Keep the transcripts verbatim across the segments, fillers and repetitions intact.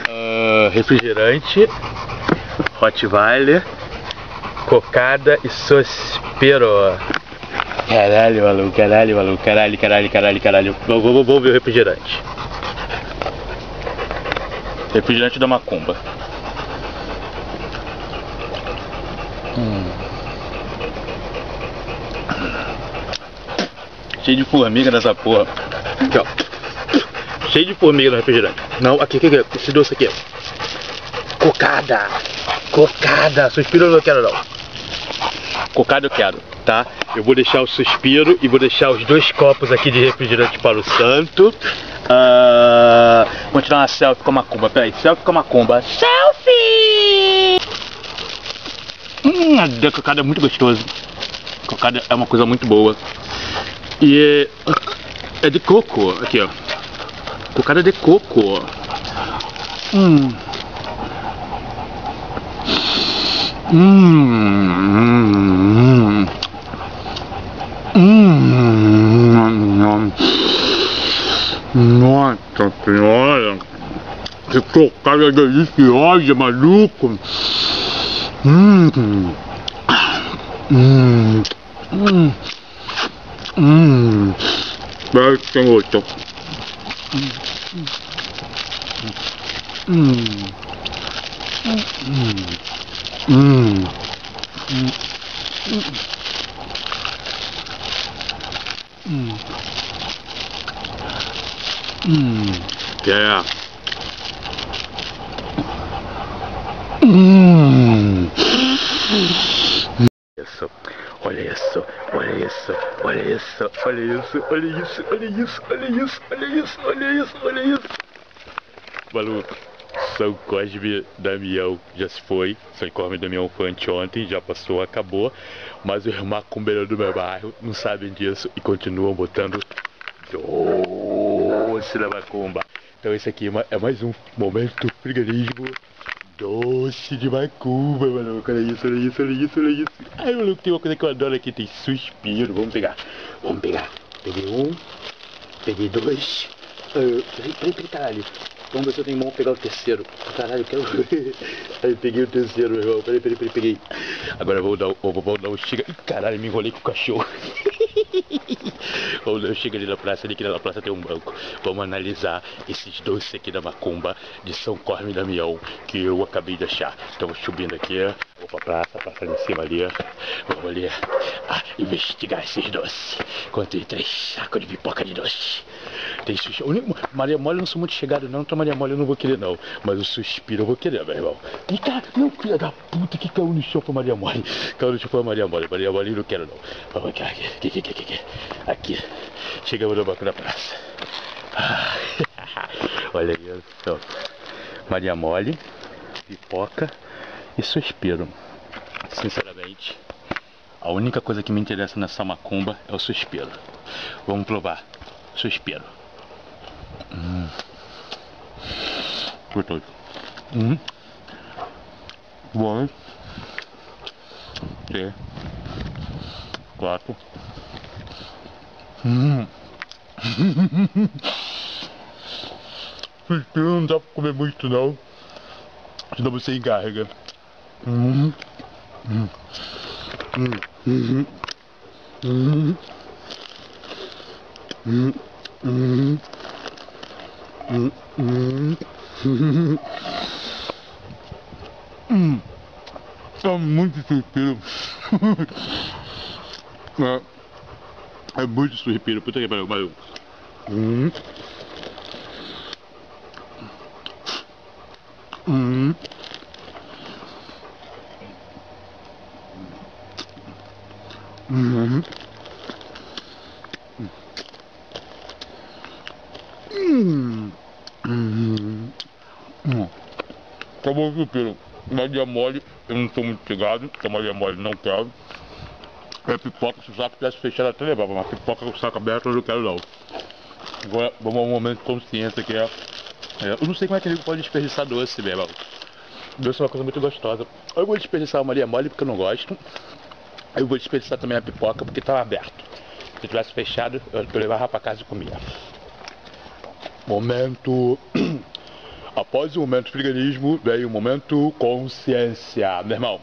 uh, refrigerante, Rottweiler, cocada e Sospiro. Caralho, maluco, caralho, maluco, caralho, caralho, caralho, caralho. Vou, vou, vou ver o refrigerante. Refrigerante da Macumba. Hum. Cheio de formiga nessa porra. Aqui, ó. Cheio de formiga no refrigerante. Não, aqui, aqui, aqui. Esse doce aqui, ó. Cocada. Cocada. Suspiro eu não quero, não. Cocada eu quero, tá? Eu vou deixar o Suspiro e vou deixar os dois copos aqui de refrigerante para o santo. Uh, vou tirar uma selfie com a Macumba. Peraí, selfie com a Macumba. Selfie! Hum, a cocada é muito gostoso. Cocada é uma coisa muito boa. E é, é de coco. Aqui, ó. Cocada de coco. Hum. Hum. Hum. Nossa senhora. Que cocada deliciosa, maluco. Hum. Hum. Hum. Hum. Vai, tem outro. Hum. Hum. Hum. Hum. Hum. Hum. Hum. Yeah. Hum. Isso. Olha isso, olha isso, olha isso, olha isso, olha isso, olha isso, olha isso, olha isso, olha isso, olha isso. Maluco, São Cosme Damião já se foi. São Cosme Damião foi anteontem, já passou, acabou. Mas os macumbeiros do meu bairro não sabem disso e continuam botando doce na macumba. Então esse aqui é mais um momento frigorífico. Doce de macumba, maluco. Olha isso, olha isso, olha isso, olha isso. Ai, maluco, tem uma coisa que eu adoro aqui, tem Suspiro. Vamos pegar, vamos pegar. Peguei um, peguei dois. Uh, peraí, peraí, peraí, caralho. Vamos ver se eu tenho mão pegar o terceiro. Caralho, eu quero ver. Aí peguei o terceiro, meu irmão. Peraí, peraí, peraí, peguei. Agora eu vou dar, vou, vou dar um chega. Ih, caralho, me enrolei com o cachorro. Vamos dar um chega ali na praça, ali que na praça tem um banco. Vamos analisar esses doces aqui da macumba de São Cosme e Damião que eu acabei de achar. Então subindo aqui, vou pra praça, praça ali em cima ali. Vamos ali ah, investigar esses doces. Encontrei três sacos de pipoca de doce. Tem sushi. Maria Mole eu não sou muito chegado não, então Maria Mole eu não vou querer não. Mas o Suspiro eu vou querer, meu irmão. E cara, meu filho da puta que caiu no chão pra Maria Mole. Caiu no chão pra Maria Mole. Maria Mole eu não quero não. Vamos aqui, aqui, aqui, aqui, aqui. Aqui. Chegamos no banco da praça. Ah, olha isso. Maria Mole, pipoca e Suspiro. Sinceramente, a única coisa que me interessa nessa macumba é o Suspiro. Vamos provar. Suspiro. Hum. Gostoso. Hum. Dois. Três. Quatro. Hum. Suspiro não dá pra comer muito não, senão você encarrega. Hum. Hum. Hum. Hum. Hum. Hum. Hum. Hum. Hum. Hum. É muito Suspiro. É, é muito Suspiro, puta que pariu, valeu. Hum. Hum. Hum. Hum. Hum. Hum. Acabou o Suspiro. Maria Mole, eu não sou muito chegado, porque a Maria Mole não quero. É pipoca, se o saco tivesse fechado até levava, mas pipoca com o saco aberto eu não quero não. Agora vamos a um momento de consciência que é, é. Eu não sei como é que ele pode desperdiçar doce, meu irmão. Doce é uma coisa muito gostosa. Eu vou desperdiçar a Maria Mole porque eu não gosto. Eu vou desperdiçar também a pipoca porque estava aberto. Se tivesse fechado, eu, eu levava pra casa e comia. Momento Após o momento friganismo, veio o momento consciência, meu irmão.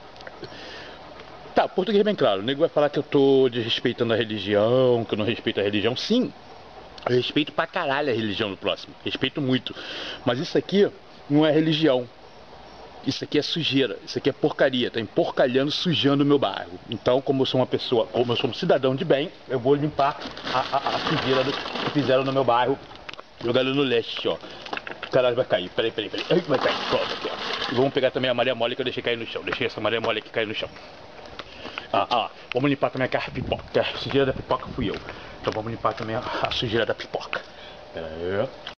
Tá, português bem claro. O nego vai falar que eu tô desrespeitando a religião, que eu não respeito a religião. Sim, eu respeito pra caralho a religião do próximo. Respeito muito. Mas isso aqui não é religião. Isso aqui é sujeira. Isso aqui é porcaria. Tá emporcalhando, sujando o meu bairro. Então, como eu sou uma pessoa, como eu sou um cidadão de bem, eu vou limpar a, a, a sujeira do, que fizeram no meu bairro. Jogando no leste, ó. Caralho, vai cair. Peraí, peraí, peraí. Ai, vai cair. Pronto, aqui, ó. E vamos pegar também a Maria Mole que eu deixei cair no chão. Deixei essa Maria Mole aqui cair no chão. Ah, ah, vamos limpar também a pipoca. A sujeira da pipoca fui eu. Então vamos limpar também a, a sujeira da pipoca. Pera aí.